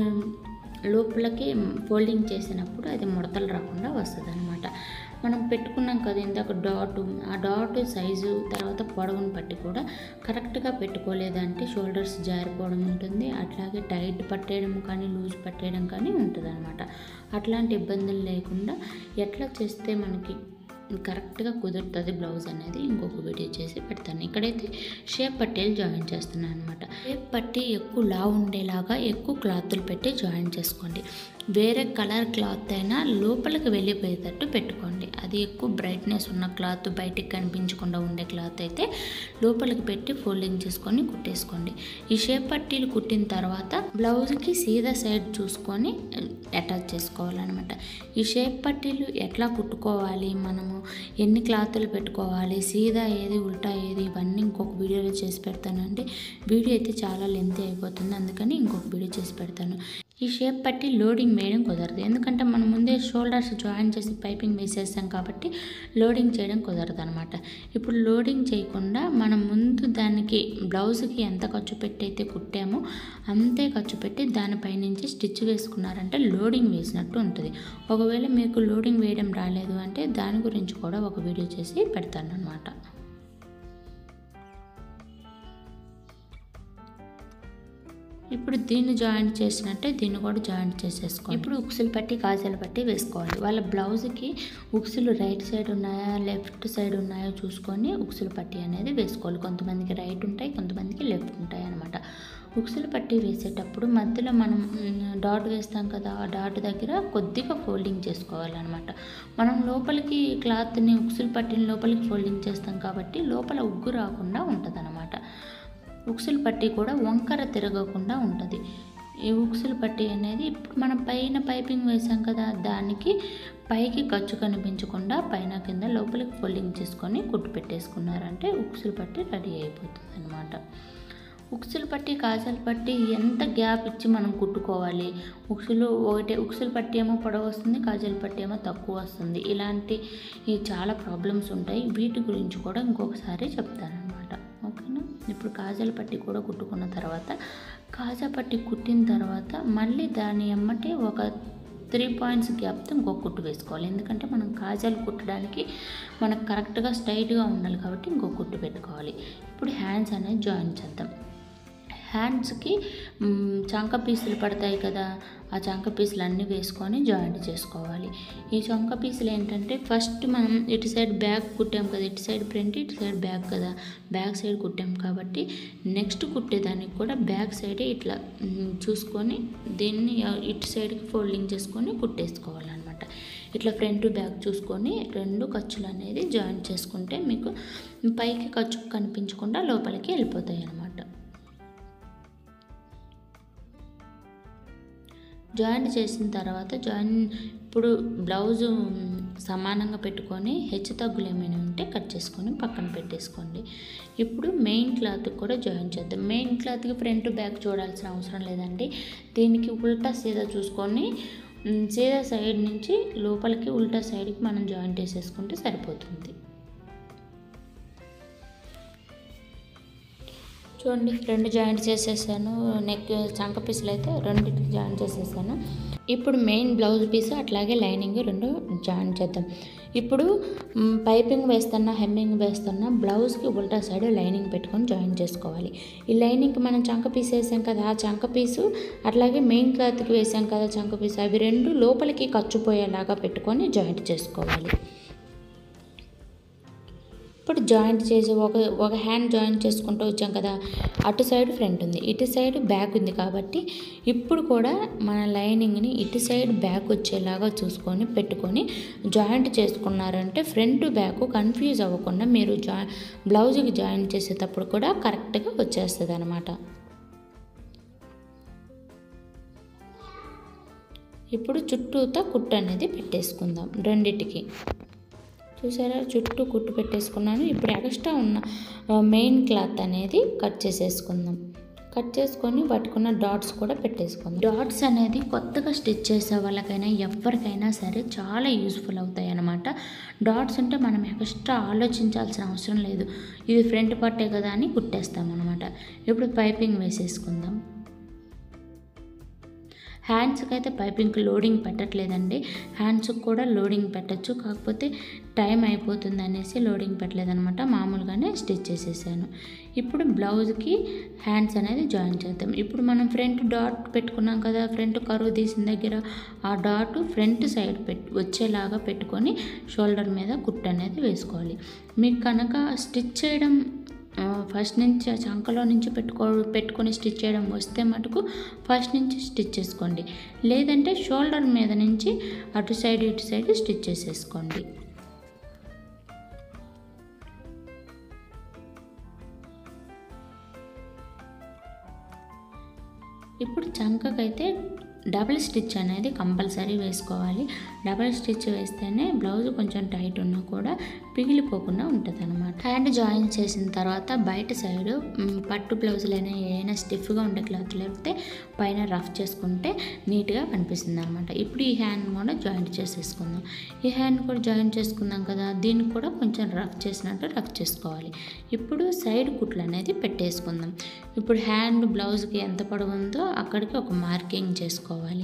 A: లోపలికి ఫోల్డింగ్ చేసినప్పుడు అది ముడతలు రాకుండా వస్తుంది అనమాట. మనం పెట్టుకున్నాం కదా ఇందాక డాటు, ఆ డాట్ సైజు తర్వాత పొడవును బట్టి కూడా కరెక్ట్గా పెట్టుకోలేదంటే షోల్డర్స్ జారిపోవడం ఉంటుంది, అట్లాగే టైట్ పట్టేయడం కానీ లూజ్ పట్టేయడం కానీ ఉంటుంది అనమాట. అట్లాంటి ఇబ్బందులు లేకుండా ఎట్లా చేస్తే మనకి కరెక్ట్గా కుదురుతుంది బ్లౌజ్ అనేది ఇంకొక వీడియో చేసి పెడతాను. ఇక్కడైతే షేప్ పట్టీలు జాయిన్ చేస్తున్నాను అనమాట. షేప్ పట్టీ ఎక్కువ లావు ఉండేలాగా ఎక్కువ క్లాత్లు పెట్టి జాయిన్ చేసుకోండి. వేరే కలర్ క్లాత్ అయినా లోపలికి వెళ్ళిపోయేటట్టు పెట్టుకోండి. అది ఎక్కువ బ్రైట్నెస్ ఉన్న క్లాత్, బయటికి కనిపించకుండా ఉండే క్లాత్ అయితే లోపలికి పెట్టి ఫోల్డింగ్ చేసుకొని కుట్టేసుకోండి. ఈ షేప్ పట్టీలు కుట్టిన తర్వాత బ్లౌజ్కి సీదా సైడ్ చూసుకొని అటాచ్ చేసుకోవాలన్నమాట. ఈ షేప్ పట్టీలు ఎట్లా కుట్టుకోవాలి, మనము ఎన్ని క్లాతులు పెట్టుకోవాలి, సీదా ఏది ఉల్టా ఏది, ఇవన్నీ ఇంకొక వీడియోలో చేసి పెడతానండి. వీడియో అయితే చాలా లెంత్ అయిపోతుంది, అందుకని ఇంకొక వీడియో చేసి పెడతాను. ఈ షేప్ పట్టి లోడింగ్ వేయడం కుదరదు, ఎందుకంటే మనం ముందే షోల్డర్స్ జాయిన్ చేసి పైపింగ్ వేసేస్తాం కాబట్టి లోడింగ్ చేయడం కుదరదు అనమాట. ఇప్పుడు లోడింగ్ చేయకుండా మనం ముందు దానికి బ్లౌజ్కి ఎంత ఖర్చు పెట్టి అయితే కుట్టామో అంతే ఖర్చు పెట్టి దానిపై నుంచి స్టిచ్ వేసుకున్నారంటే లోడింగ్ వేసినట్టు ఉంటుంది. ఒకవేళ మీకు లోడింగ్ వేయడం రాలేదు అంటే దాని గురించి కూడా ఒక వీడియో చేసి పెడతాను అనమాట. ఇప్పుడు దీన్ని జాయింట్ చేసినట్టే దీన్ని కూడా జాయింట్ చేసేసుకోవాలి. ఇప్పుడు ఉక్సులు పట్టి కాజాలు పట్టి వేసుకోవాలి. వాళ్ళ బ్లౌజ్కి ఉక్సులు రైట్ సైడ్ ఉన్నాయా లెఫ్ట్ సైడ్ ఉన్నాయో చూసుకొని ఉక్సులు పట్టి అనేది వేసుకోవాలి. కొంతమందికి రైట్ ఉంటాయి, కొంతమందికి లెఫ్ట్ ఉంటాయి అనమాట. ఉక్సులు పట్టి వేసేటప్పుడు మధ్యలో మనం డాట్ వేస్తాం కదా, ఆ డాట్ దగ్గర కొద్దిగా ఫోల్డింగ్ చేసుకోవాలన్నమాట. మనం లోపలికి క్లాత్ని ఉక్సులు పట్టిని లోపలికి ఫోల్డింగ్ చేస్తాం కాబట్టి లోపల ఉగ్గు రాకుండా ఉంటుంది అనమాట. ఉక్సులు పట్టి కూడా వంకర తిరగకుండా ఉంటుంది. ఈ ఉక్సులు పట్టి అనేది ఇప్పుడు మనం పైన పైపింగ్ వేసాం కదా, దానికి పైకి ఖర్చు కనిపించకుండా పైన కింద లోపలికి ఫోల్డింగ్ చేసుకొని కుట్టు పెట్టేసుకున్నారంటే ఉక్సులు పట్టి రెడీ అయిపోతుంది అనమాట. ఉక్సులు పట్టి కాజాలు పట్టి ఎంత గ్యాప్ ఇచ్చి మనం కుట్టుకోవాలి. ఉక్సులు ఒకటే ఉక్సులు పట్టి ఏమో పొడవు వస్తుంది, కాజాలు పట్టి ఏమో తక్కువ వస్తుంది. ఇలాంటి చాలా ప్రాబ్లమ్స్ ఉంటాయి. వీటి గురించి కూడా ఇంకొకసారి చెప్తాను అనమాట. ఓకేనా. ఇప్పుడు కాజాలు పట్టి కూడా కుట్టుకున్న తర్వాత కాజా పట్టి కుట్టిన తర్వాత మళ్ళీ దాని ఎమ్మటే ఒక త్రీ పాయింట్స్ గ్యాప్తో ఇంకో కుట్టు వేసుకోవాలి. ఎందుకంటే మనం కాజాలు కుట్టడానికి మనకు కరెక్ట్గా స్ట్రైట్గా ఉండాలి కాబట్టి ఇంకో కుట్టు పెట్టుకోవాలి. ఇప్పుడు హ్యాండ్స్ అనేది జాయిన్ చేద్దాం. హ్యాండ్స్కి చంక పీసులు పడతాయి కదా, ఆ చంక పీసులు అన్నీ వేసుకొని జాయింట్ చేసుకోవాలి. ఈ చంక పీసులు ఏంటంటే ఫస్ట్ మనం ఇటు సైడ్ బ్యాక్ కుట్టాం కదా, ఇటు సైడ్ ఫ్రంట్ ఇటు సైడ్ బ్యాక్ కదా, బ్యాక్ సైడ్ కుట్టాం కాబట్టి నెక్స్ట్ కుట్టేదానికి కూడా బ్యాక్ సైడే ఇట్లా చూసుకొని దీన్ని ఇటు సైడ్కి ఫోల్డింగ్ చేసుకొని కుట్టేసుకోవాలన్నమాట. ఇట్లా ఫ్రంట్ బ్యాక్ చూసుకొని రెండు ఖర్చులు అనేది జాయింట్ చేసుకుంటే మీకు పైకి ఖర్చు కనిపించకుండా లోపలికి వెళ్ళిపోతాయి అన్నమాట. జాయింట్ చేసిన తర్వాత జాయిన్ ఇప్పుడు బ్లౌజు సమానంగా పెట్టుకొని హెచ్చు తగ్గులు ఏమైనా ఉంటే కట్ చేసుకొని పక్కన పెట్టేసుకోండి. ఇప్పుడు మెయిన్ క్లాత్కి కూడా జాయిన్ చేద్దాం. మెయిన్ క్లాత్కి ఫ్రంట్ బ్యాక్ చూడాల్సిన అవసరం లేదండి. దీనికి ఉల్టా సీదా చూసుకొని సీదా సైడ్ నుంచి లోపలికి ఉల్టా సైడ్కి మనం జాయింట్ వేసేసుకుంటే సరిపోతుంది. చూడండి రెండు జాయింట్ చేసేసాను. నెక్ చంక పీసులు అయితే రెండింటికి జాయింట్ చేసేసాను. ఇప్పుడు మెయిన్ బ్లౌజ్ పీస్ అట్లాగే లైనింగ్ రెండు జాయిన్ చేద్దాం. ఇప్పుడు పైపింగ్ వేస్తున్నా హెమ్మింగ్ వేస్తున్నా బ్లౌజ్కి ఉల్టా సైడ్ లైనింగ్ పెట్టుకొని జాయిన్ చేసుకోవాలి. ఈ లైనింగ్కి మనం చంక పీస్ వేసాం కదా, ఆ చంక పీసు అట్లాగే మెయిన్ క్లాత్కి వేసాం కదా చంక పీసు, అవి రెండు లోపలికి ఖర్చుపోయేలాగా పెట్టుకొని జాయింట్ చేసుకోవాలి. ఇప్పుడు జాయింట్ చేసి ఒక ఒక హ్యాండ్ జాయింట్ చేసుకుంటూ వచ్చాం కదా, అటు సైడ్ ఫ్రంట్ ఉంది, ఇటు సైడ్ బ్యాక్ ఉంది కాబట్టి ఇప్పుడు కూడా మన లైనింగ్ని ఇటు సైడ్ బ్యాక్ వచ్చేలాగా చూసుకొని పెట్టుకొని జాయింట్ చేసుకున్నారంటే ఫ్రంట్ బ్యాక్ కన్ఫ్యూజ్ అవ్వకుండా మీరు జా బ్లౌజ్కి జాయింట్ చేసేటప్పుడు కూడా కరెక్ట్గా వచ్చేస్తుంది అన్నమాట. ఇప్పుడు చుట్టూతా కుట్టు అనేది పెట్టేసుకుందాం రెండిటికి. చూసారా, చుట్టూ కుట్టు పెట్టేసుకున్నాను. ఇప్పుడు ఎక్స్ట్రా ఉన్న మెయిన్ క్లాత్ అనేది కట్ చేసేసుకుందాం. కట్ చేసుకొని పట్టుకున్న డాట్స్ కూడా పెట్టేసుకుందాం. డాట్స్ అనేది కొత్తగా స్టిచ్ చేసే వాళ్ళకైనా ఎవరికైనా సరే చాలా యూజ్ఫుల్ అవుతాయి అన్నమాట. డాట్స్ అంటే మనం ఎక్స్ట్రా ఆలోచించాల్సిన అవసరం లేదు. ఇది ఫ్రంట్ పట్టే కదా అని కుట్టేస్తాం అనమాట. ఇప్పుడు పైపింగ్ వేసేసుకుందాం. హ్యాండ్స్కి అయితే పైపింగ్కి లోడింగ్ పెట్టట్లేదండి, హ్యాండ్స్కి కూడా లోడింగ్ పెట్టచ్చు, కాకపోతే టైం అయిపోతుంది అనేసి లోడింగ్ పెట్టలేదనమాట, మామూలుగానే స్టిచ్ చేసేసాను. ఇప్పుడు బ్లౌజ్కి హ్యాండ్స్ అనేది జాయిన్ చేద్దాం. ఇప్పుడు మనం ఫ్రంట్ డాట్ పెట్టుకున్నాం కదా, ఫ్రంట్ కరువు తీసిన దగ్గర ఆ డాట్ ఫ్రంట్ సైడ్ పెట్టి వచ్చేలాగా పెట్టుకొని షోల్డర్ మీద కుట్టు అనేది వేసుకోవాలి. మీకు కనుక స్టిచ్ చేయడం ఫస్ట్ నుంచి ఆ చంకలో నుంచి పెట్టుకో పెట్టుకొని స్టిచ్ చేయడం వస్తే మటుకు ఫస్ట్ నుంచి స్టిచ్ చేసుకోండి, లేదంటే షోల్డర్ మీద నుంచి అటు సైడ్ ఇటు సైడ్ స్టిచ్ చేసేసుకోండి. ఇప్పుడు చంకకైతే డబుల్ స్టిచ్ అనేది కంపల్సరీ వేసుకోవాలి. డబుల్ స్టిచ్ వేస్తేనే బ్లౌజ్ కొంచెం టైట్ ఉన్నా కూడా పిగిలిపోకుండా ఉంటుంది అనమాట. హ్యాండ్ జాయిన్ చేసిన తర్వాత బయట సైడు పట్టు బ్లౌజులైనా ఏదైనా స్టిఫ్గా ఉండే క్లాత్ లేకపోతే పైన రఫ్ చేసుకుంటే నీట్గా కనిపిస్తుంది అనమాట. ఇప్పుడు ఈ హ్యాండ్ కూడా జాయింట్ చేసేసుకుందాం. ఈ హ్యాండ్ కూడా జాయింట్ చేసుకుందాం కదా, దీన్ని కూడా కొంచెం రఫ్ చేసినట్టు రఫ్ చేసుకోవాలి. ఇప్పుడు సైడ్ కుట్లు అనేది పెట్టేసుకుందాం. ఇప్పుడు హ్యాండ్ బ్లౌజ్కి ఎంత పొడవు ఉందో అక్కడికి ఒక మార్కింగ్ చేసుకోవాలి.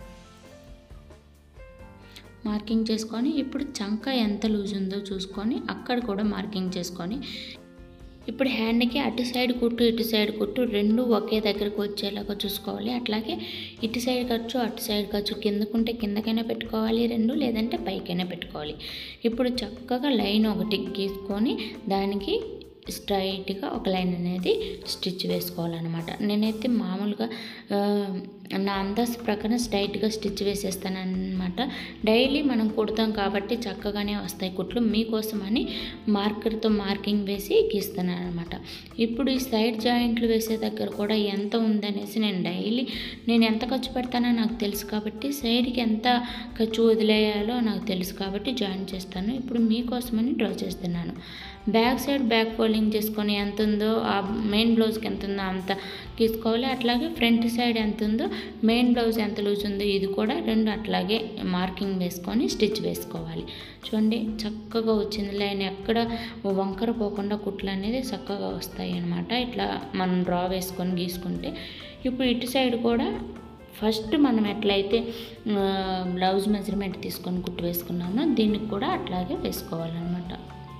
A: మార్కింగ్ చేసుకొని ఇప్పుడు చంక ఎంత లూజ్ ఉందో చూసుకొని అక్కడ కూడా మార్కింగ్ చేసుకొని ఇప్పుడు హ్యాండ్కి అటు సైడ్ కుట్టు ఇటు సైడ్ కుట్టు రెండు ఒకే దగ్గరకు వచ్చేలాగా చూసుకోవాలి. అట్లాగే ఇటు సైడ్ ఖర్చు అటు సైడ్ ఖర్చు కిందకుంటే కిందకైనా పెట్టుకోవాలి రెండు, లేదంటే పైకైనా పెట్టుకోవాలి. ఇప్పుడు చక్కగా లైన్ ఒకటి గీసుకొని దానికి స్ట్రైట్గా ఒక లైన్ అనేది స్టిచ్ వేసుకోవాలన్నమాట. నేనైతే మామూలుగా నా అందాజు ప్రకారం స్ట్రైట్గా స్టిచ్ వేసేస్తాను అనమాట. డైలీ మనం కుడతాం కాబట్టి చక్కగానే వస్తాయి కుట్లు, మీకోసమని మార్కర్తో మార్కింగ్ వేసి గీస్తాను అనమాట. ఇప్పుడు ఈ సైడ్ జాయింట్లు వేసే దగ్గర కూడా ఎంత ఉందనేసి నేను డైలీ నేను ఎంత ఖర్చు పెడతానో నాకు తెలుసు కాబట్టి సైడ్కి ఎంత ఖర్చు వదిలేయాలో నాకు తెలుసు కాబట్టి జాయిన్ చేస్తాను. ఇప్పుడు మీకోసమని డ్రా చేస్తున్నాను. బ్యాక్ సైడ్ బ్యాక్ ఫోల్డింగ్ చేసుకొని ఎంత ఉందో ఆ మెయిన్ బ్లౌజ్కి ఎంత ఉందో అంత తీసుకోవాలి. అట్లాగే ఫ్రంట్ సైడ్ ఎంత ఉందో మెయిన్ బ్లౌజ్ ఎంత లూజ్ ఉందో ఇది కూడా రెండు అట్లాగే మార్కింగ్ వేసుకొని స్టిచ్ వేసుకోవాలి. చూడండి చక్కగా వచ్చింది. లైన్ ఎక్కడ వంకర పోకుండా కుట్లు అనేది చక్కగా వస్తాయి అన్నమాట. ఇట్లా మనం డ్రా వేసుకొని గీసుకుంటే ఇప్పుడు ఇటు సైడ్ కూడా ఫస్ట్ మనం ఎట్లయితే బ్లౌజ్ మెజర్మెంట్ తీసుకొని కుట్టు వేసుకున్నామో దీనికి కూడా అట్లాగే వేసుకోవాలన్నమాట.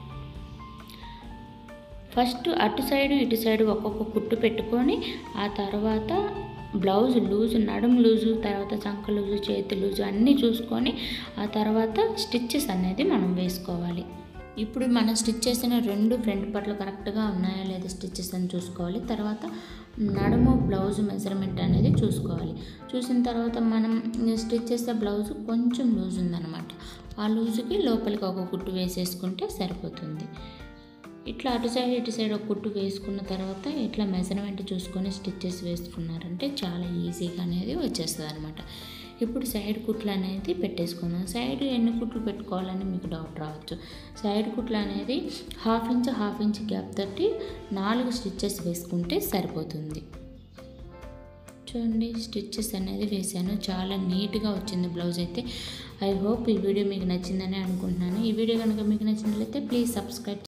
A: ఫస్ట్ అటు సైడు ఇటు సైడు ఒక్కొక్క కుట్టు పెట్టుకొని ఆ తర్వాత బ్లౌజ్ లూజు, నడుము లూజు, తర్వాత చంక లూజు, చేతి లూజు అన్నీ చూసుకొని ఆ తర్వాత స్టిచ్చెస్ అనేది మనం వేసుకోవాలి. ఇప్పుడు మనం స్టిచ్ చేసిన రెండు ఫ్రంట్ పట్లు కరెక్ట్గా ఉన్నాయా లేదా స్టిచ్చెస్ అని చూసుకోవాలి. తర్వాత నడుము బ్లౌజ్ మెజర్మెంట్ అనేది చూసుకోవాలి. చూసిన తర్వాత మనం స్టిచ్ చేసే బ్లౌజ్ కొంచెం లూజ్ ఉందన్నమాట. ఆ లూజుకి లోపలికి ఒక కుట్టు వేసేసుకుంటే సరిపోతుంది. ఇట్లా అటు సైడ్ ఇటు సైడ్ ఒక కుట్టు వేసుకున్న తర్వాత ఇట్లా మెజర్మెంట్ చూసుకొని స్టిచ్చెస్ వేసుకున్నారంటే చాలా ఈజీగా అనేది వచ్చేస్తుంది అనమాట. ఇప్పుడు సైడ్ కుట్లు అనేది పెట్టేసుకుందాం. సైడ్ ఎన్ని కుట్లు పెట్టుకోవాలని మీకు డౌట్ రావచ్చు. సైడ్ కుట్లు అనేది half inch half inch gap తోటి నాలుగు స్టిచ్చెస్ వేసుకుంటే సరిపోతుంది. చూడండి స్టిచ్చెస్ అనేది వేసాను. చాలా నీట్గా వచ్చింది బ్లౌజ్ అయితే. ఐ హోప్ ఈ వీడియో మీకు నచ్చిందని అనుకుంటున్నాను. ఈ వీడియో కనుక మీకు నచ్చినట్లయితే ప్లీజ్ సబ్స్క్రైబ్